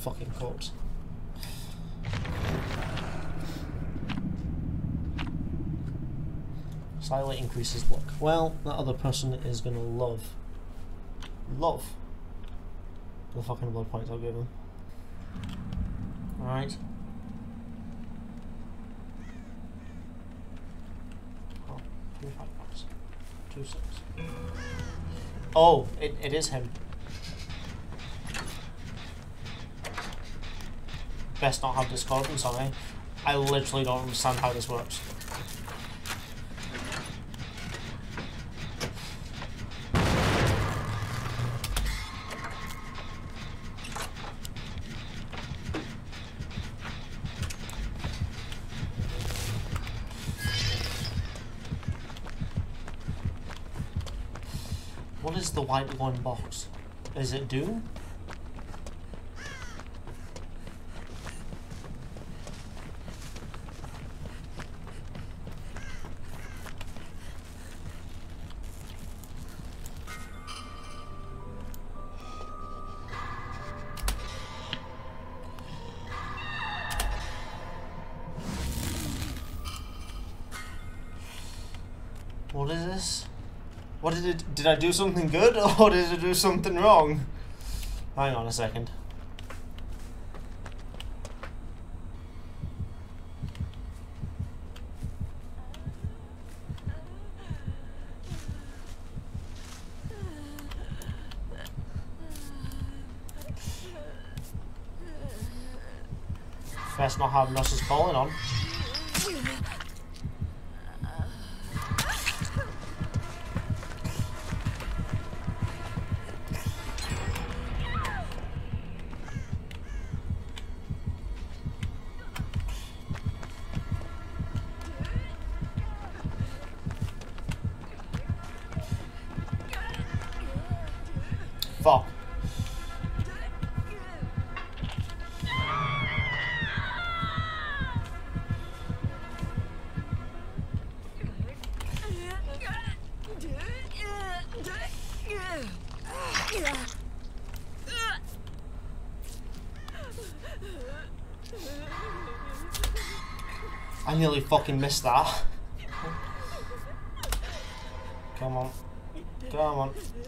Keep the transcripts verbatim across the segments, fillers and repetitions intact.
fucking corpse. Slightly increases luck. Well, that other person is gonna love, love the fucking blood points I'll give him. Alright. Oh, twenty-five bucks. Two six. Oh, it, it is him. Best not have discordance on it. I literally don't understand how this works. What is the white glowing box? Is it Doom? What is this? What did it? Did I do something good or did I do something wrong? Hang on a second. Best not have Nurse's calling on. Fuck. I nearly fucking missed that. Come on. Come on.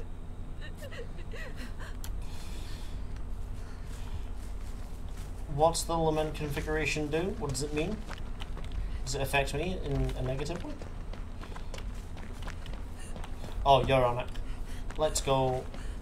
What's the lament configuration do? What does it mean? Does it affect me in a negative way? Oh, you're on it. Let's go.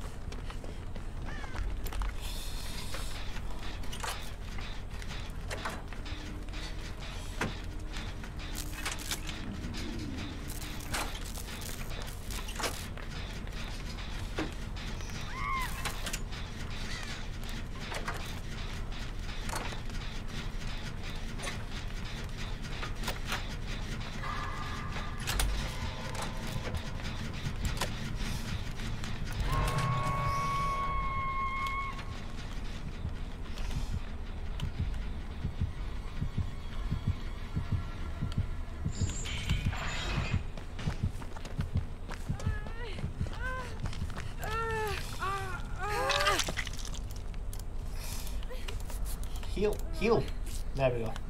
Heal, heal. There we go.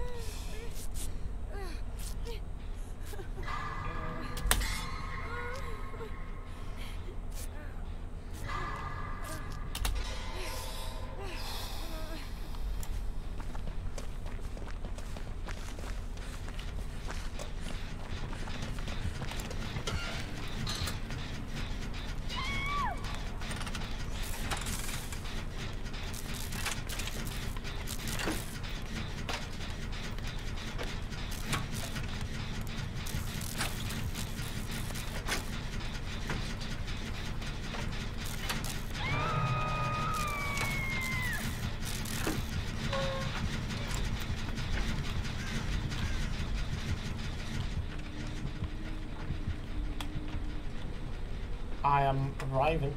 I am arriving.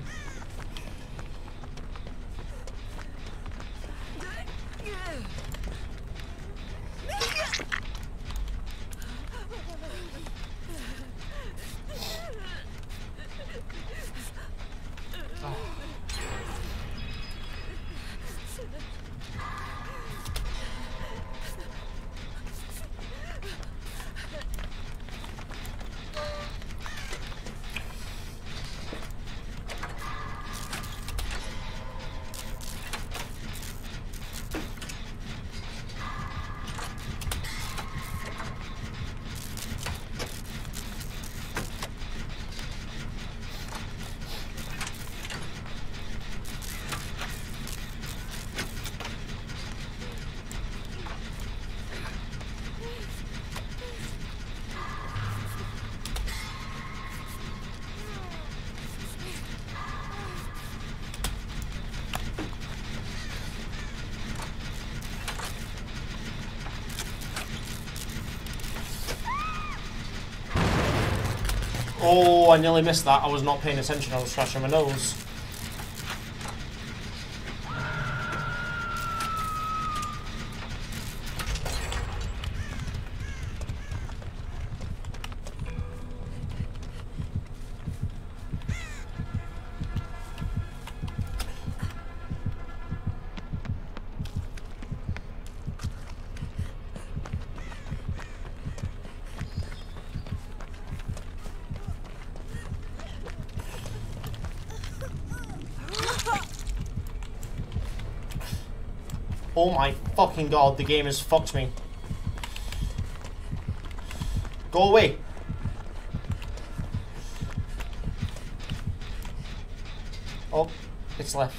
Oh, I nearly missed that. I was not paying attention. I was scratching my nose. Oh my fucking god, the game has fucked me. Go away. Oh, it's left.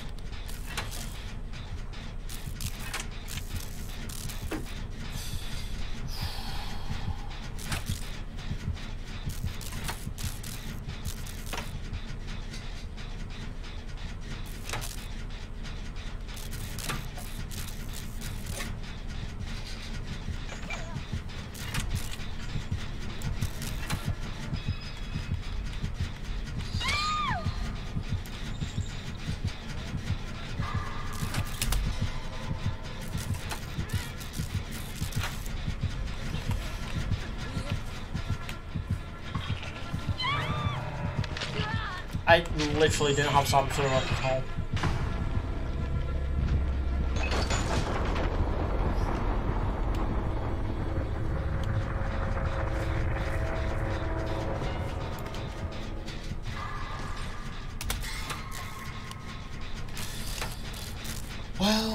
I literally didn't have something to run at all. Well...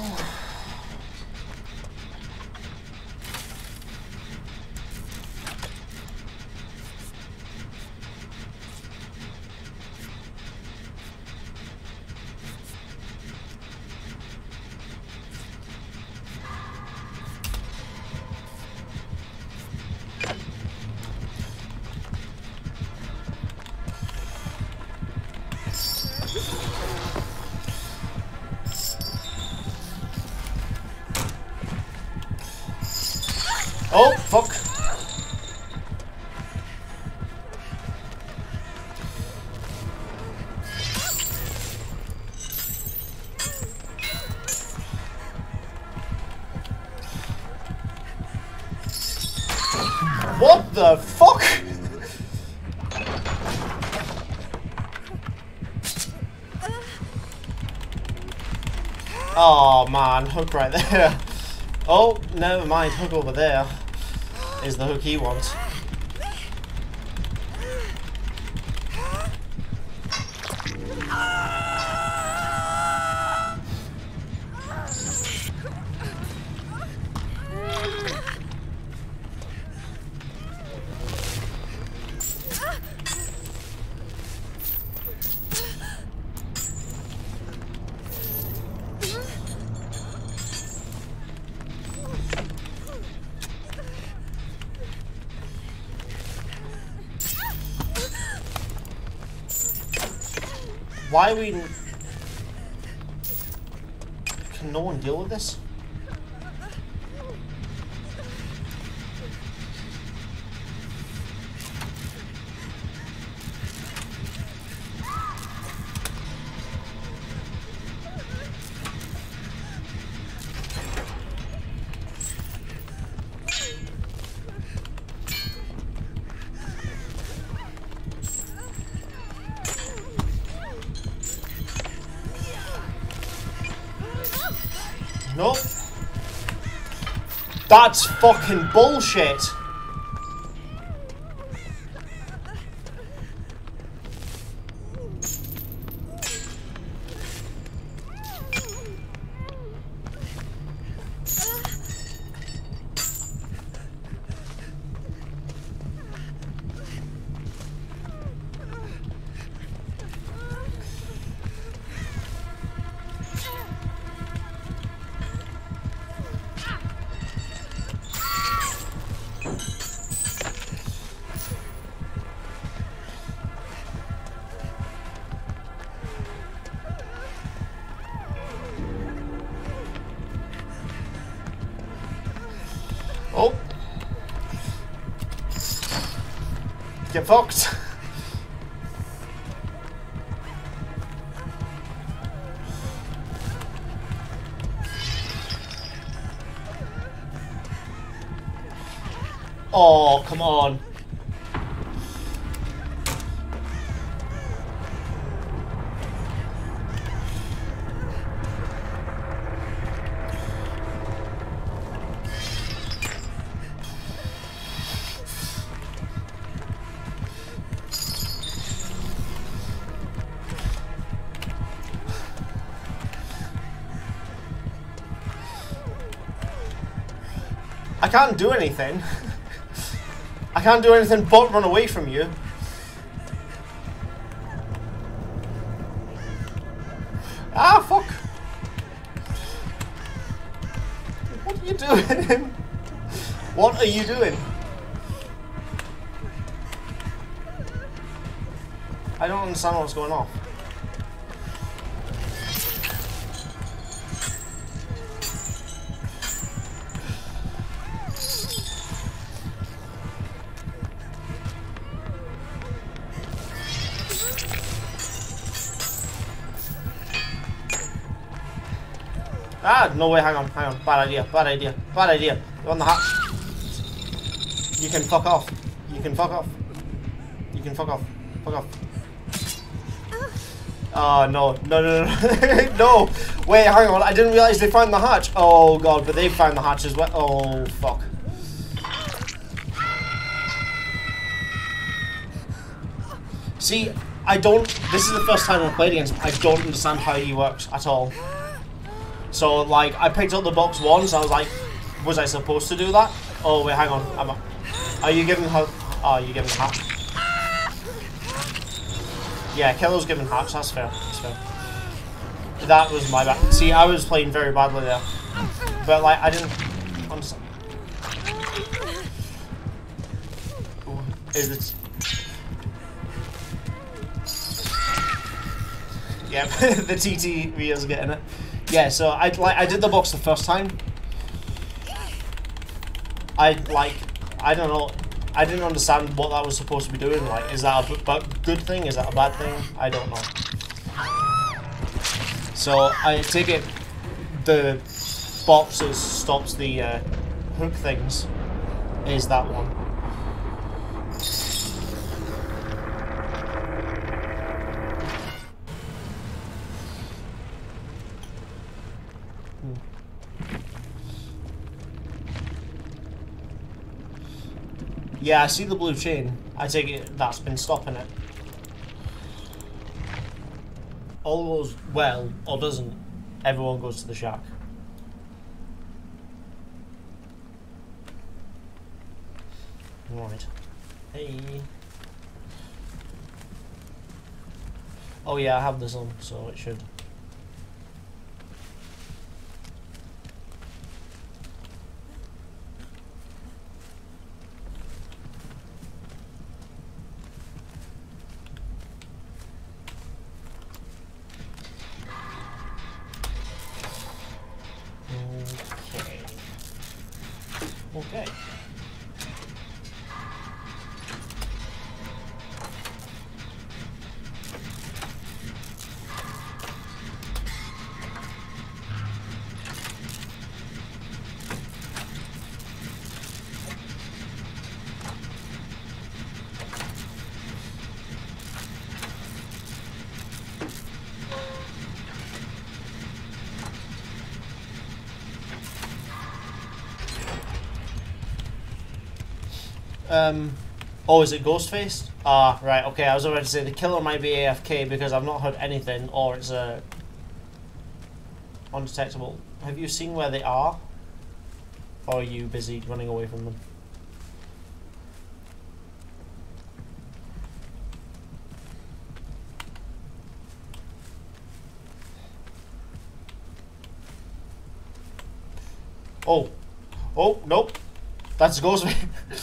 Oh, fuck. What the fuck? Oh man, hook right there. Oh, never mind, hook over there is the hook he wants. Why are we... Can no one deal with this? Nope. That's fucking bullshit. Oh. Get fucked. Oh, come on. I can't do anything. I can't do anything but run away from you. Ah, fuck. What are you doing? What are you doing? I don't understand what's going on. Ah, no way, hang on, hang on. Bad idea, bad idea, bad idea. You're on the hatch. You can fuck off. You can fuck off. You can fuck off. Fuck off. Oh, no. No, no, no. No! Wait, hang on. I didn't realise they found the hatch. Oh, God, but they found the hatch as well. Oh, fuck. See, I don't... This is the first time I've played against him. I don't understand how he works at all. So, like, I picked up the box once, I was like, was I supposed to do that? Oh, wait, hang on. I'm a, are you giving her... Oh, you're giving hatch. Yeah, Killer's giving hatch, that's fair. That's fair. That was my bad. See, I was playing very badly there. But, like, I didn't understand. Ooh, is it... Yeah, the T T V is getting it. Yeah, so I like I did the box the first time. I like I don't know. I didn't understand what that was supposed to be doing. Like, is that a good thing? Is that a bad thing? I don't know. So I take it the box that stops the uh, hook things is that one. Yeah, I see the blue chain. I take it that's been stopping it. All goes well, or doesn't, everyone goes to the shack. Right. Hey. Oh yeah, I have this on, so it should. Okay. Um, oh, is it Ghostface? Ah, right, okay, I was about to say the killer might be A F K because I've not heard anything, or it's uh, undetectable. Have you seen where they are? Or are you busy running away from them? Oh. Oh, nope. That's Ghostface.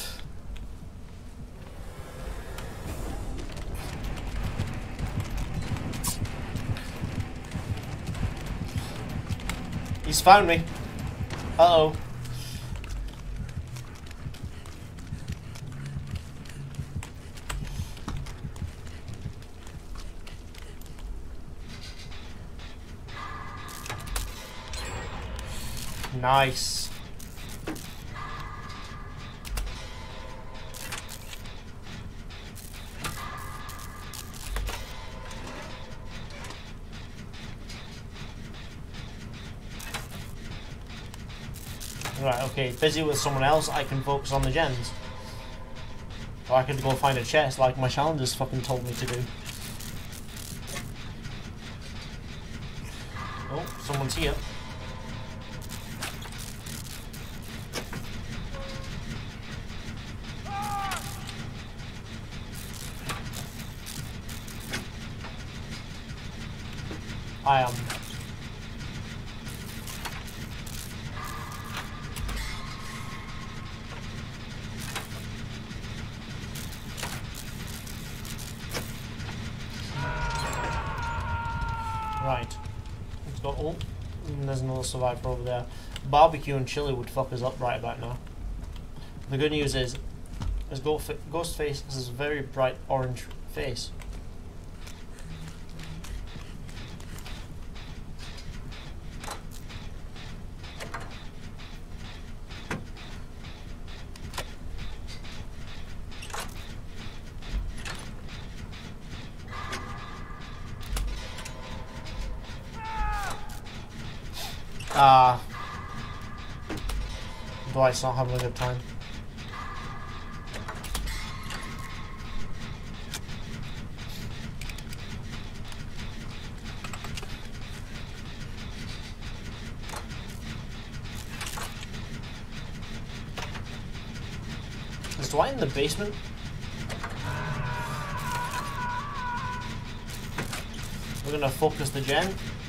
He's found me. Uh-oh. Nice. Right, okay, busy with someone else, I can focus on the gens. Or I could go find a chest like my challengers fucking told me to do. Oh, someone's here. I am. Right. Let's go. Oh, and there's another survivor over there. Barbecue and chili would fuck us up right about now. The good news is, is Ghostface has a very bright orange face. Ah, uh, Dwight's not having a good time. Is Dwight in the basement? We're gonna focus the gen.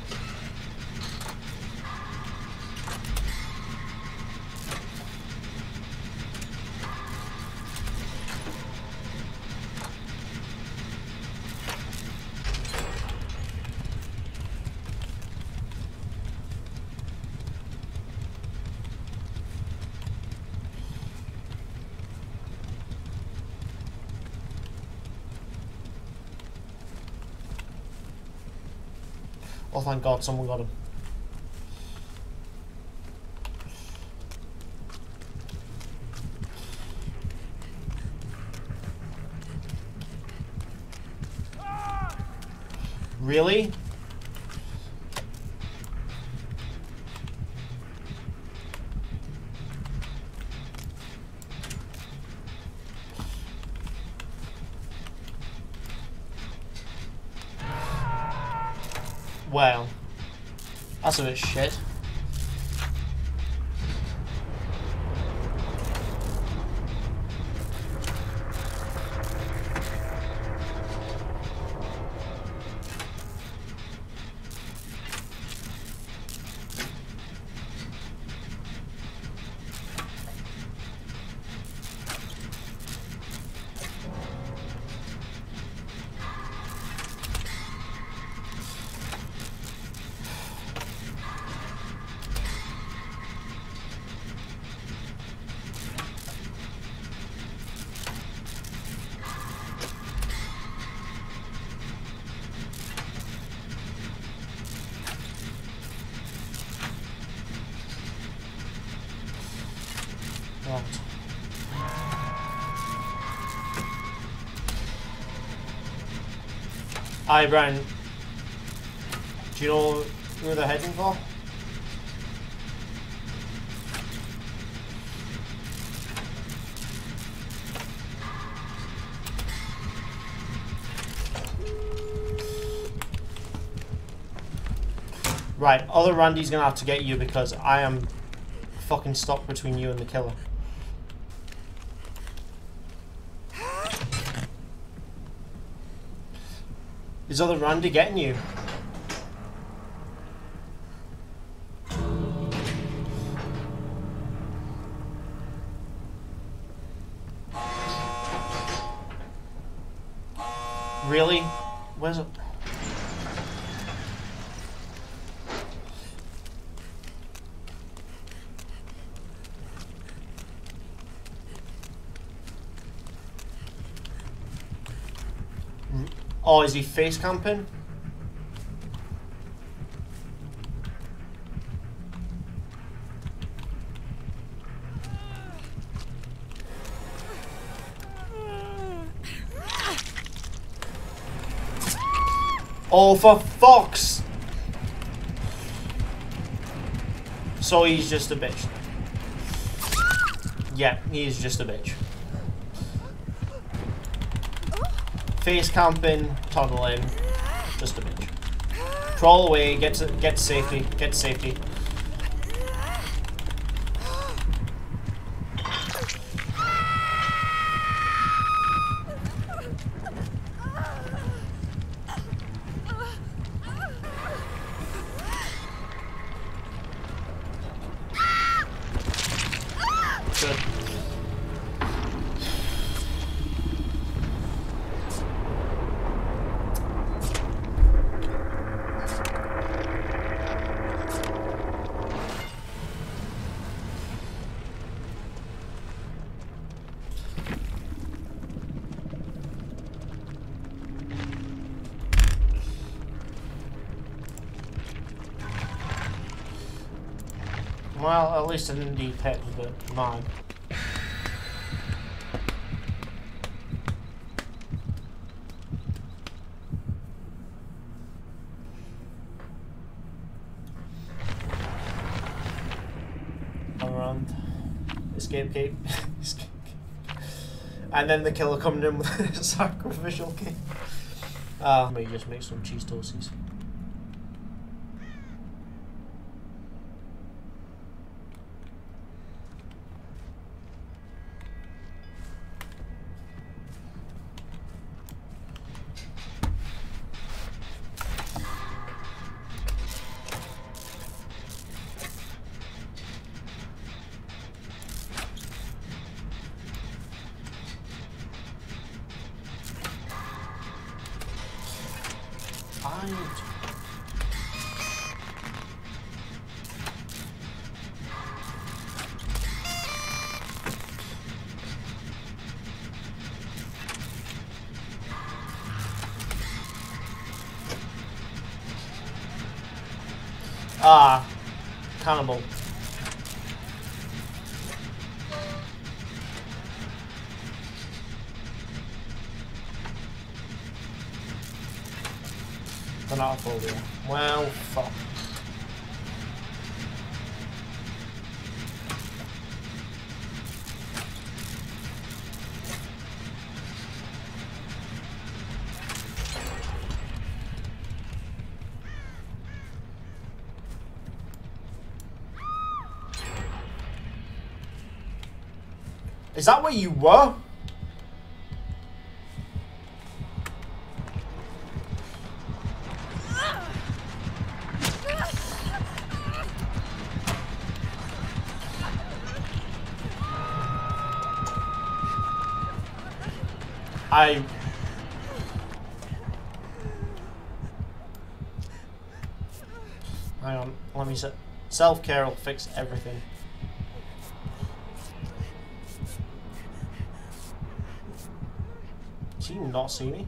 Oh, thank God, someone got him. Really? Well, that's a bit shit. Right. Aye, Brian. Do you know where they're heading for? Right, other Randy's gonna have to get you because I am fucking stuck between you and the killer. Is other Randy getting you? Really? Where's it? Oh, is he face camping? Oh, for fuck's! So he's just a bitch. Yeah, he's just a bitch. Face camping, tunneling, just a bitch. Crawl away, get to get to safety, get to safety. Good. Well, at least an indie pet was a mine. Around. Escape cape. Escape cape. And then the killer coming in with a sacrificial cape. Uh, may just make some cheese toasties. Ah, cannibal. Thanatophobia. Well, fuck. Is that where you were? I... Hang on, let me say... Self-care will fix everything. Does he not see me?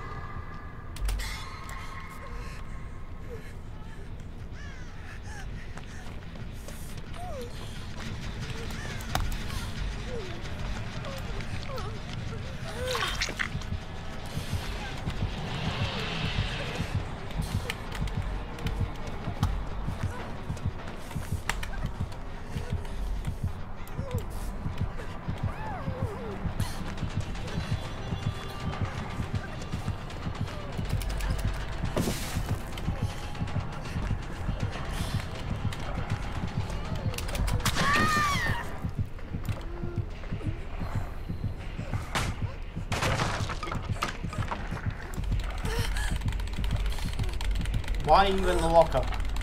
Why are you in the locker?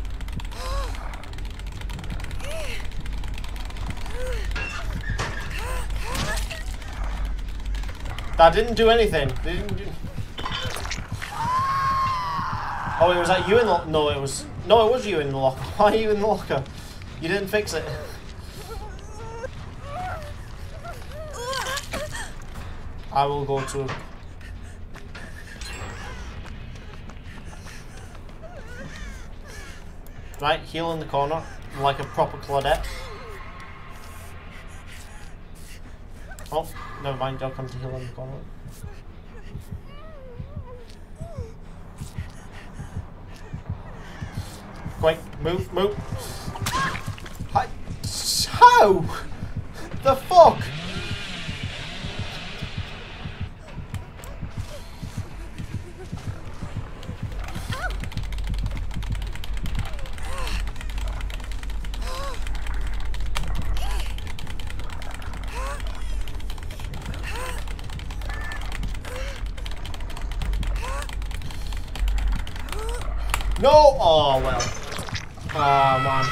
That didn't do anything. Didn't do... Oh, it was like you in the... No, it was... No, it was you in the locker. Why are you in the locker? You didn't fix it. I will go to... Right, heal in the corner, like a proper Claudette. Oh, never mind, I'll come to heal in the corner. Quick, move, move. Hi. How? The fuck? No! Oh, well. Oh, man.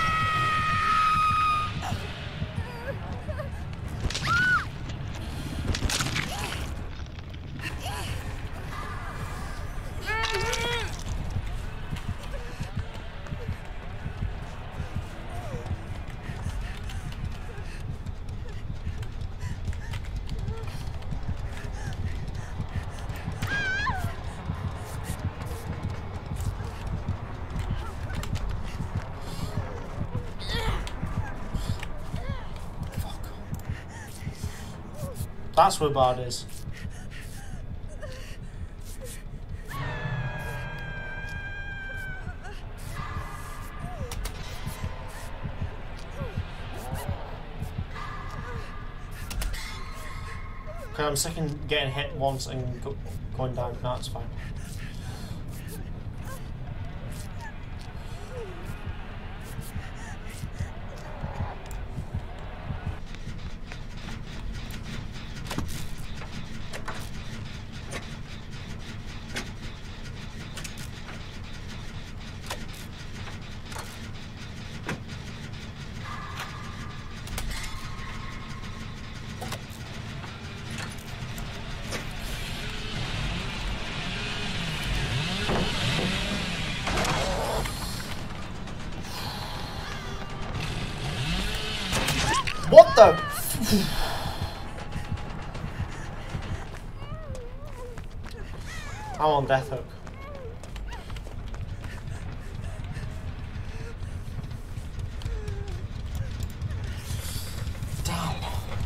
That's where Bard is. Okay, I'm sick of getting hit once and go going down. No, it's fine. What the? I'm on death hook. Damn.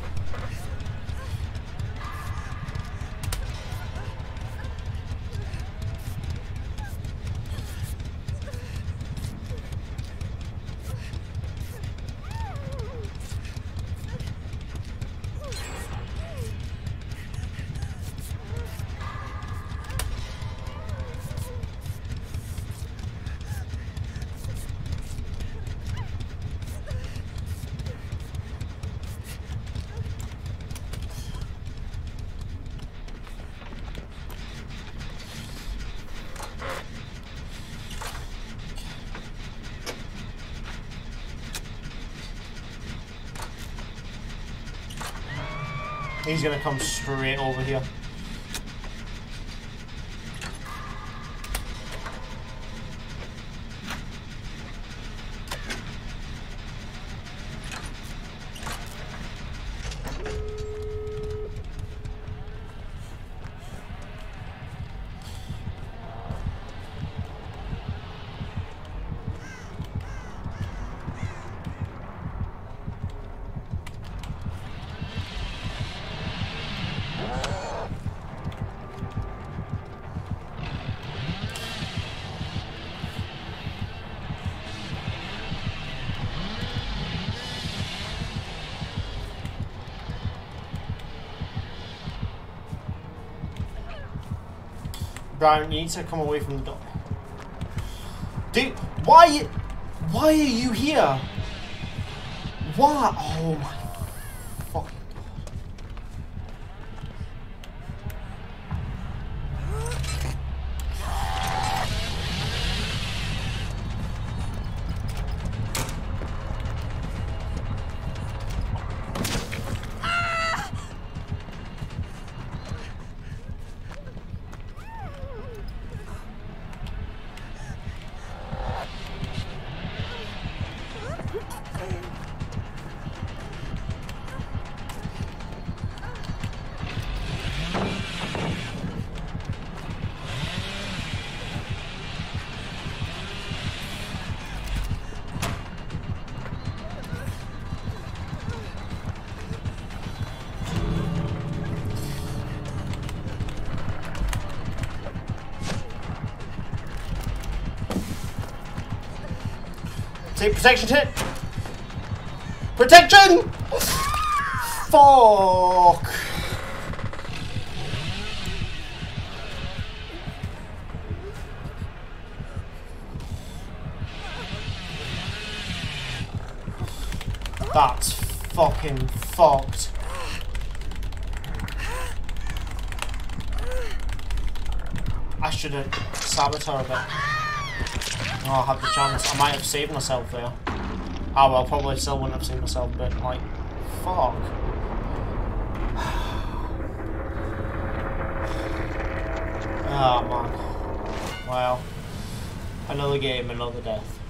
He's gonna come straight over here. Brian, you need to come away from the door. Dude, why? Why are you here? Why? Oh my fucking Take protection hit! Protection! Fuck! That's fucking fucked. I should have sabotaged it. Oh, I had the chance. I might have saved myself there. Oh well, probably still wouldn't have saved myself, but like, fuck. Oh man. Well, another game, another death.